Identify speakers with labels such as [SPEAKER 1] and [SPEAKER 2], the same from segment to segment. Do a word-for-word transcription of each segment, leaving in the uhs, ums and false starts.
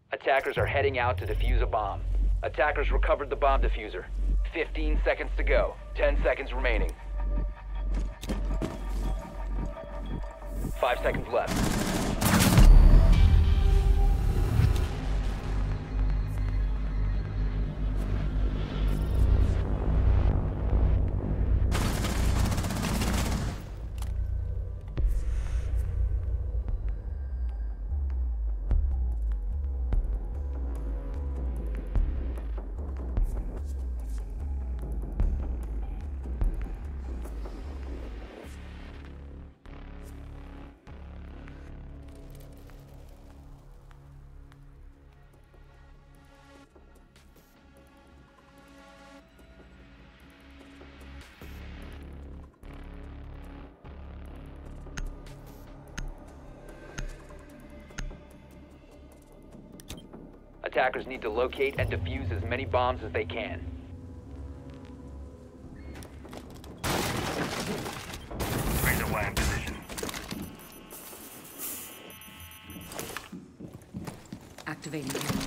[SPEAKER 1] Attackers are heading out to defuse a bomb. Attackers recovered the bomb diffuser. fifteen seconds to go. ten seconds remaining. five seconds left. Attackers need to locate and defuse as many bombs as they can.
[SPEAKER 2] Razor wire in position.
[SPEAKER 3] Activating camera.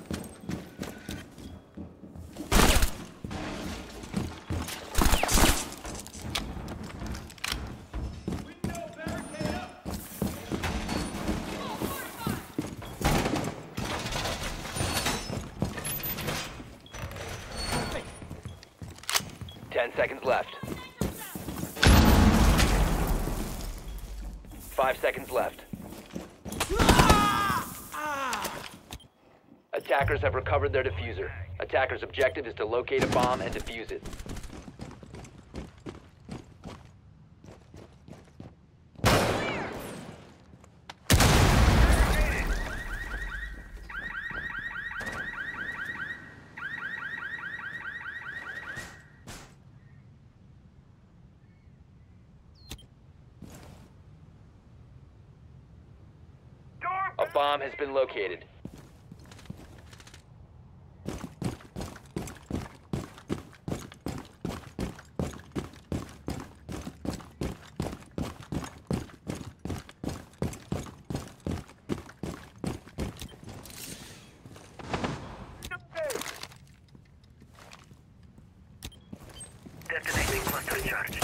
[SPEAKER 1] Ten seconds left. Five seconds left. Attackers have recovered their diffuser. Attackers' objective is to locate a bomb and defuse it. A bomb has been located.
[SPEAKER 2] Detonating cluster charge.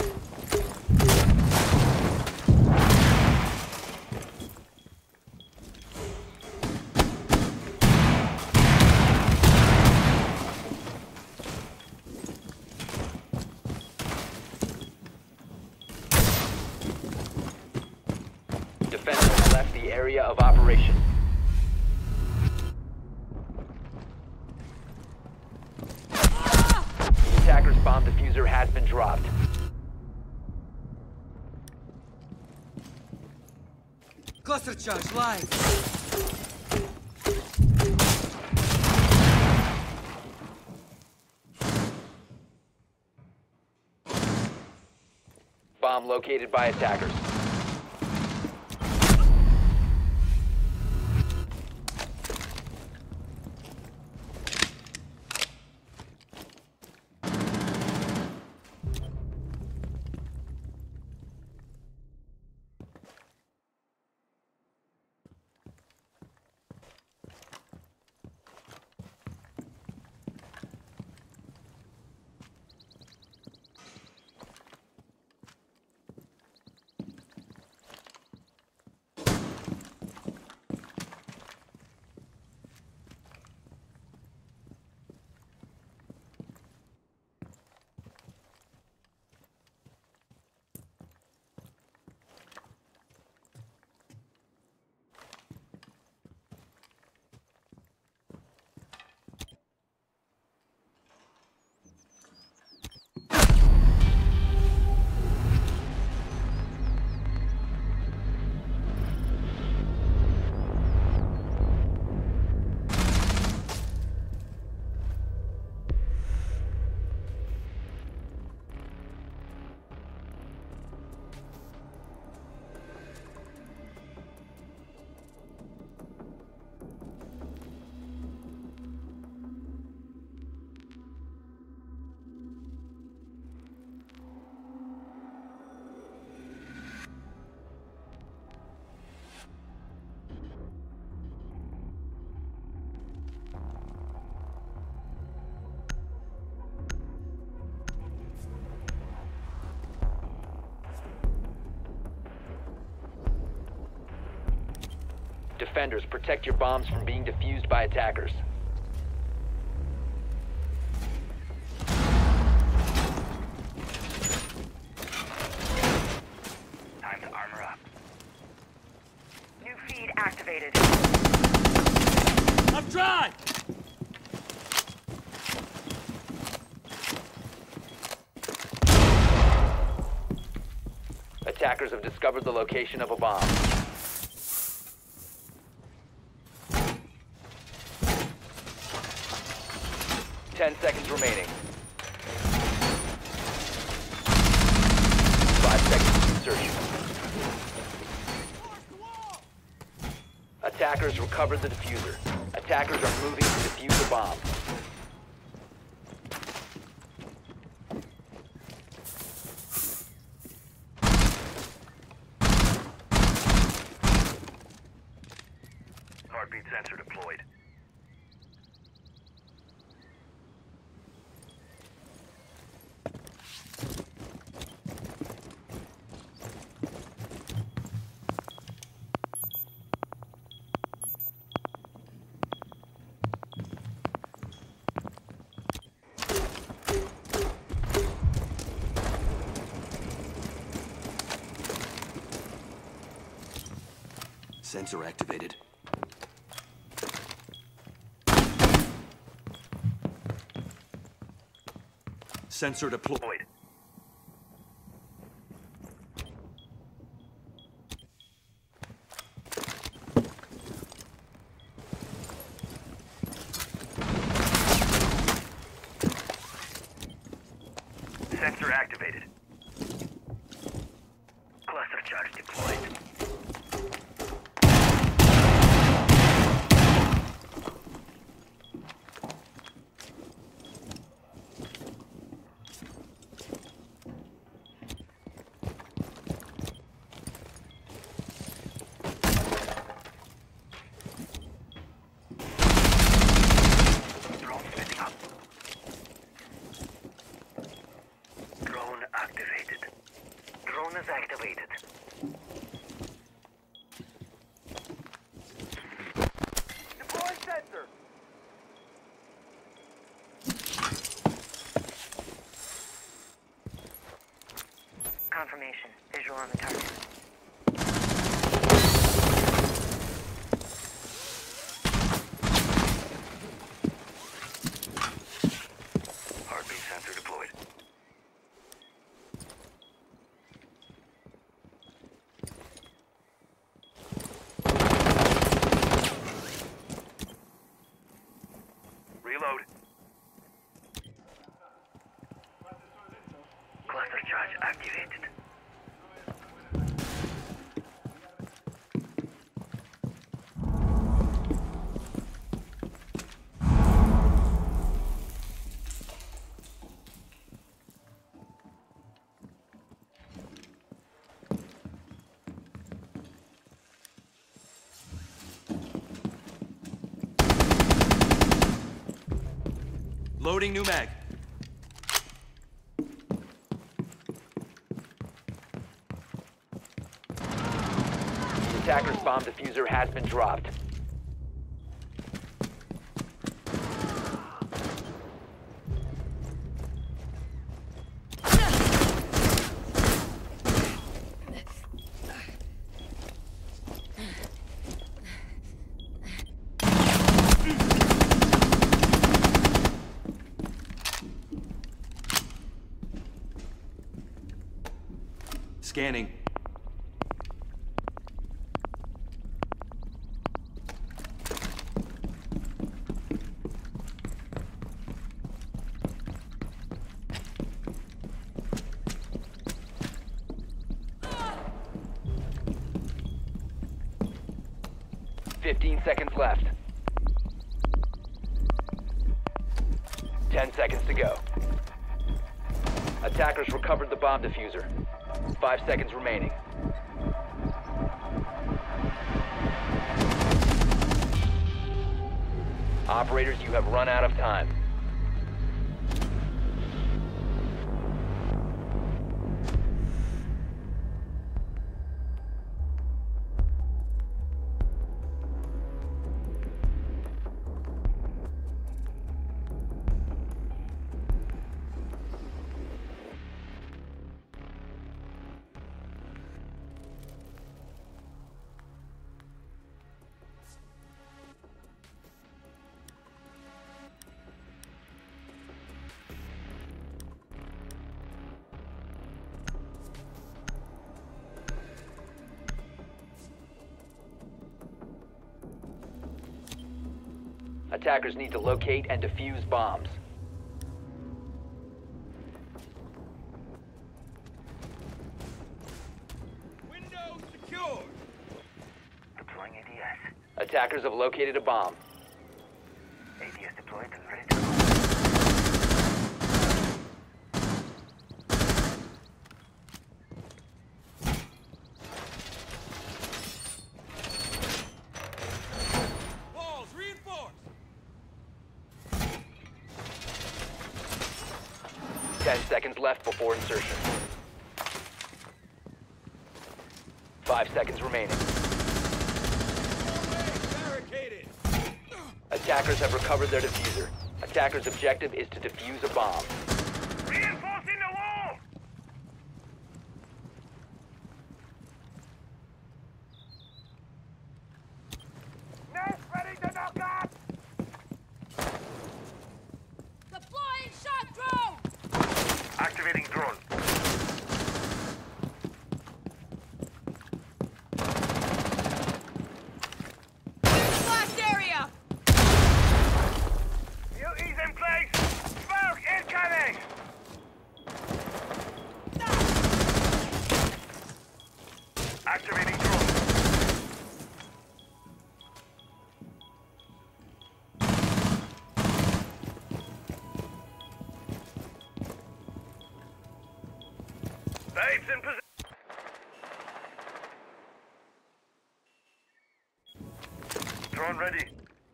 [SPEAKER 1] Defenders left the area of operation. The attacker's bomb diffuser has been dropped.
[SPEAKER 4] Cluster charge live.
[SPEAKER 1] Bomb located by attackers. Defenders, protect your bombs from being defused by attackers.
[SPEAKER 2] Time to armor up.
[SPEAKER 5] New feed activated.
[SPEAKER 4] I've tried!
[SPEAKER 1] Attackers have discovered the location of a bomb. Ten seconds remaining. Five seconds to insertion. Attackers recovered the diffuser. Attackers are moving to defuse the bomb.
[SPEAKER 2] Heartbeat sensor deployed.
[SPEAKER 6] Sensor activated. Sensor deployed.
[SPEAKER 2] Deployed. Sensor activated. Cluster charge deployed. Drone setting up. Drone activated. Drone is activated. Deploy sensor.
[SPEAKER 5] Confirmation. Visual on the target.
[SPEAKER 2] Heartbeat sensor deployed. Reload. Cluster charge activated.
[SPEAKER 6] Loading new mag.
[SPEAKER 1] The attacker's bomb diffuser has been dropped.
[SPEAKER 6] Scanning.
[SPEAKER 1] Fifteen seconds left. Ten seconds to go. Attackers recovered the bomb diffuser. Five seconds remaining. Operators, you have run out of time. Attackers need to locate and defuse bombs.
[SPEAKER 7] Window secure.
[SPEAKER 2] Deploying A D S.
[SPEAKER 1] Attackers have located a bomb.
[SPEAKER 2] A D S deployed and ready to go.
[SPEAKER 7] Walls reinforced.
[SPEAKER 1] Ten seconds left before insertion. Five seconds remaining.
[SPEAKER 7] Barricaded.
[SPEAKER 1] Attackers have recovered their diffuser. Attackers' objective is to defuse a bomb.
[SPEAKER 2] Reinforcing the wall! Nest ready to knock off!
[SPEAKER 3] Deploying shock drone!
[SPEAKER 2] Activating drone.
[SPEAKER 3] Blast area!
[SPEAKER 2] U E's in place! Smoke incoming! Activating drone. Babes in position. Drone ready.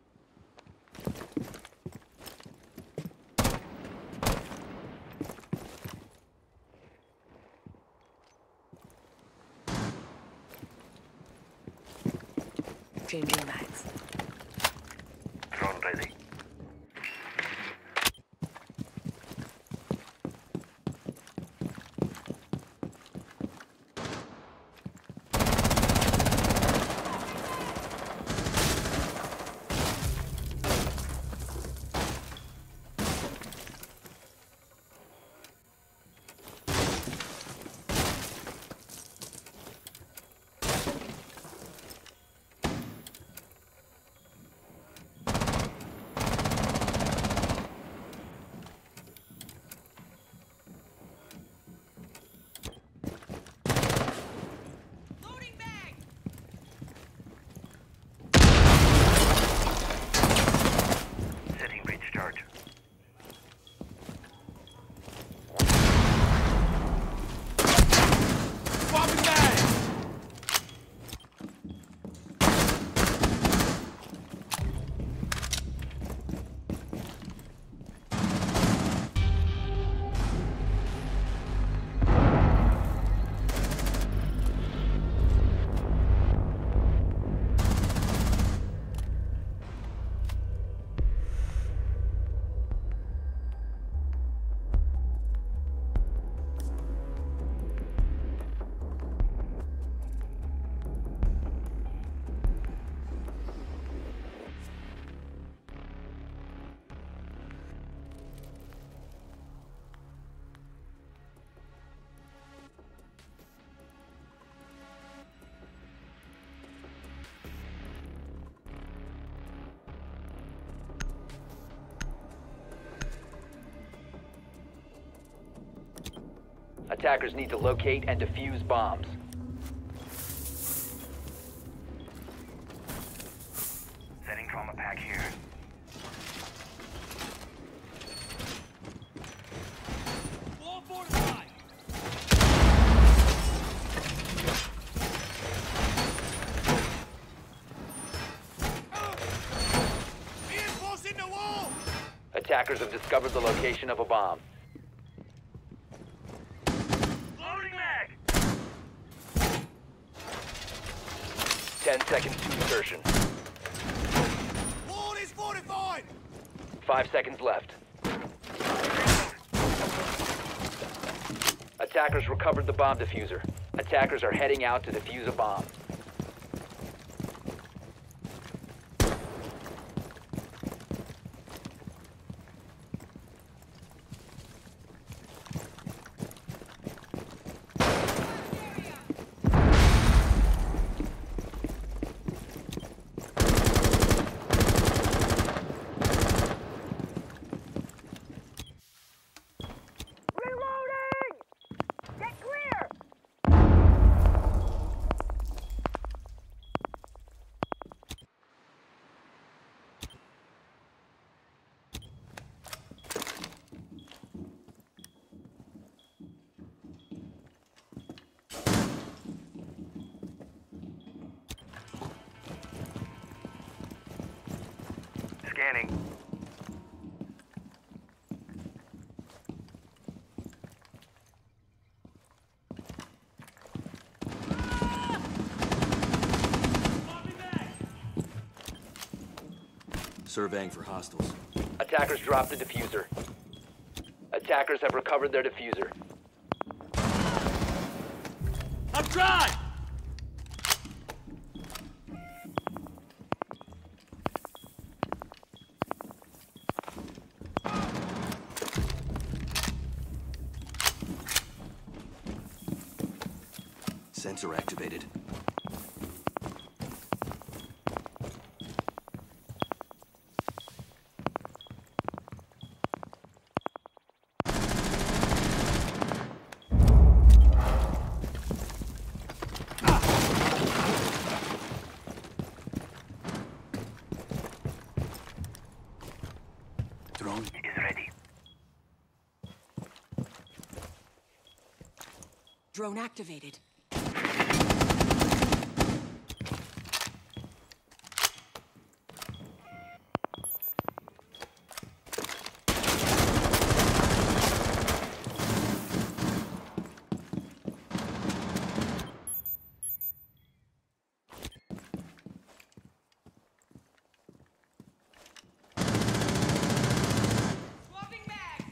[SPEAKER 5] Changing mags.
[SPEAKER 2] Drone ready.
[SPEAKER 3] Loading bag!
[SPEAKER 2] Setting breach charge.
[SPEAKER 7] Swapping bags.
[SPEAKER 1] Attackers need to locate and defuse bombs.
[SPEAKER 2] Setting trauma pack here.
[SPEAKER 7] Wall fortified. Reinforcing the wall.
[SPEAKER 1] Attackers have discovered the location of a bomb.
[SPEAKER 2] Loading mag!
[SPEAKER 1] Ten seconds to insertion.
[SPEAKER 7] Wall is fortified.
[SPEAKER 1] Five seconds left. Attackers recovered the bomb diffuser. Attackers are heading out to defuse a bomb.
[SPEAKER 2] Scanning.
[SPEAKER 6] Surveying for hostiles.
[SPEAKER 1] Attackers dropped the diffuser. Attackers have recovered their diffuser.
[SPEAKER 7] I'm dry!
[SPEAKER 6] Sensor activated.
[SPEAKER 2] Drone is ready.
[SPEAKER 5] Drone activated.
[SPEAKER 3] Swapping mags!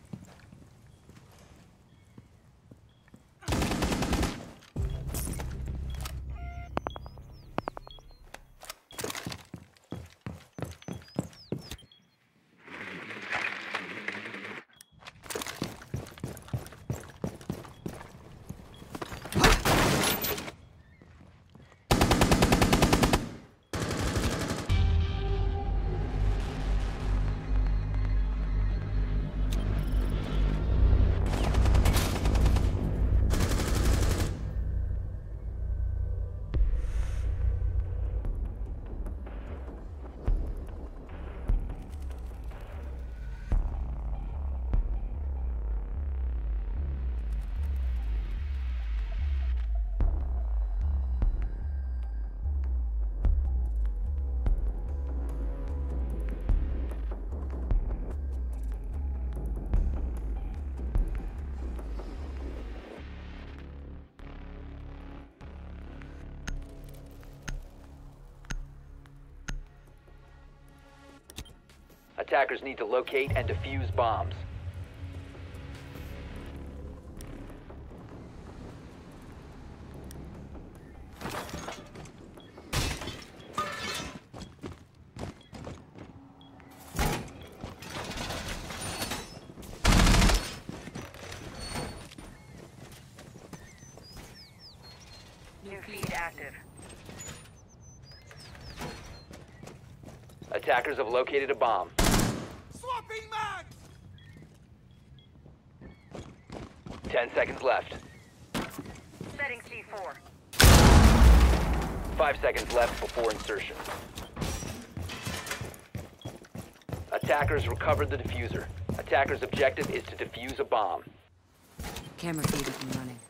[SPEAKER 1] Attackers need to locate and defuse bombs.
[SPEAKER 5] New feed active.
[SPEAKER 1] Attackers have located a bomb.
[SPEAKER 7] Swapping mags!
[SPEAKER 1] Ten seconds left.
[SPEAKER 5] Setting C four.
[SPEAKER 1] Five seconds left before insertion. Attackers recovered the diffuser. Attackers' objective is to defuse a bomb.
[SPEAKER 5] Camera feed up and running.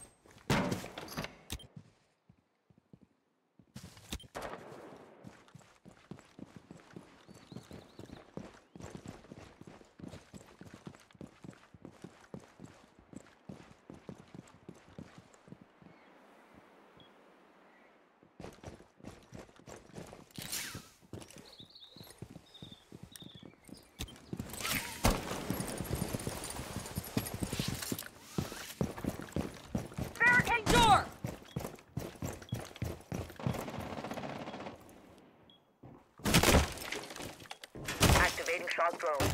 [SPEAKER 3] Barricade door!
[SPEAKER 5] Activating shock drone.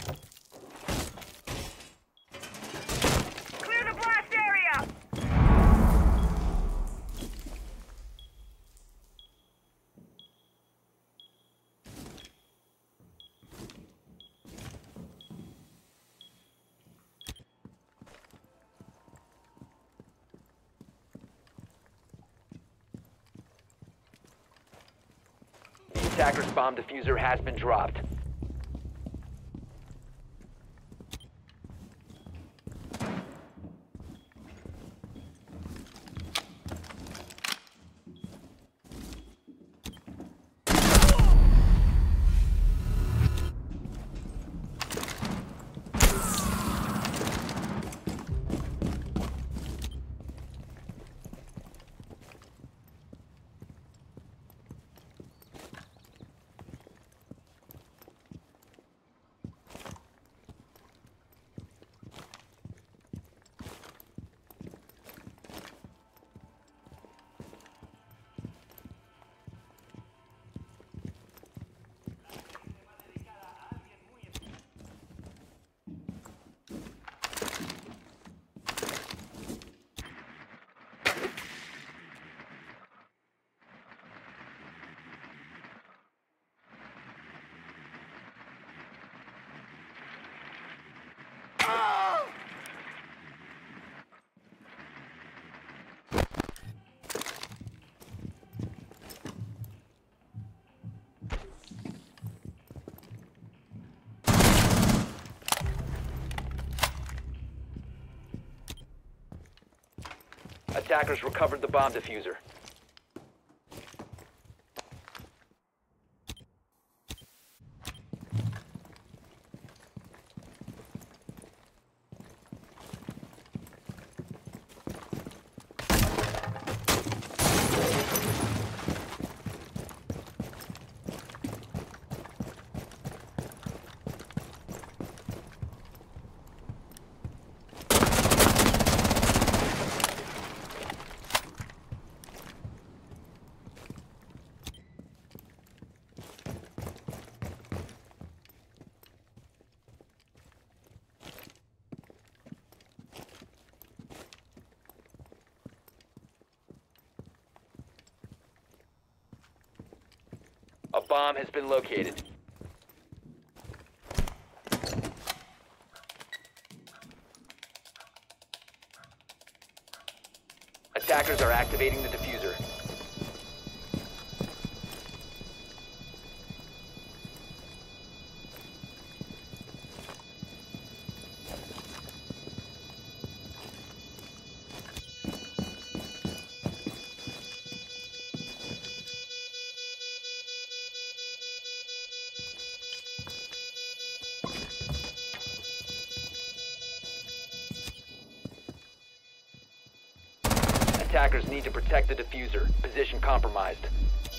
[SPEAKER 5] Clear the blast area!
[SPEAKER 1] The attacker's bomb diffuser has been dropped. Attackers recovered the bomb diffuser. A bomb has been located. Attackers are activating the diffuser. Attackers need to protect the diffuser. Position compromised.